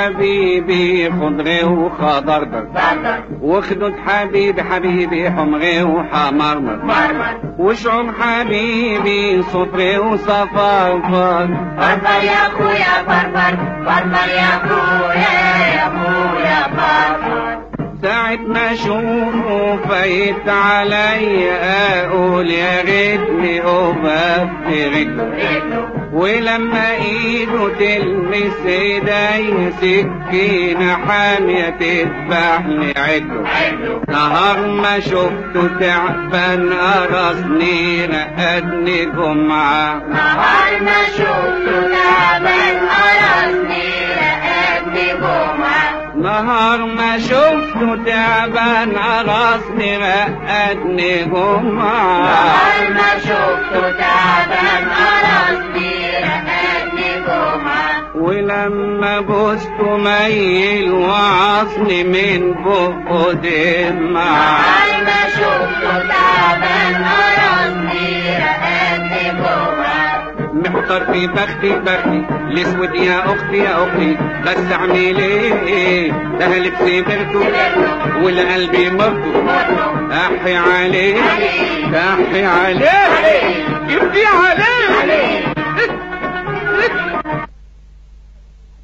حبيبي خضري وخضردر وخدود حبيبي حبيبي حمري وحمرمر وشعور حبيبي صفري وصفرفر فرفر يا اخويا فرفر فرفر يا اخويا يا اخويا فرفر ساعة ما اشوفه فايت علي اقول يا ريتني اقف في رجله ولما ايده تلمس ايدي سكينة حامية تذبحني عدله نهار ما شفته تعبان قرصني رقدني جمعة نهار ما شفته تعبان قرصني رقدني جمعة نهار ما شفته تعبان عرسني رقدني جمعة نهار ما شفته تعبان عرسني رقدني جمعة ولما بوسته ميل وعصني من بقه دمعة نهار ما شفته تعبان عرسني رقدني جمعة محتار في بختي الاسود يا اختي بس اعمل ايه ده لبسي برته والقلب مرته احي عليه احي عليه جبتي عليه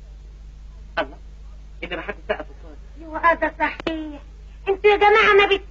ايوه هذا صحيح. انتوا يا جماعه ما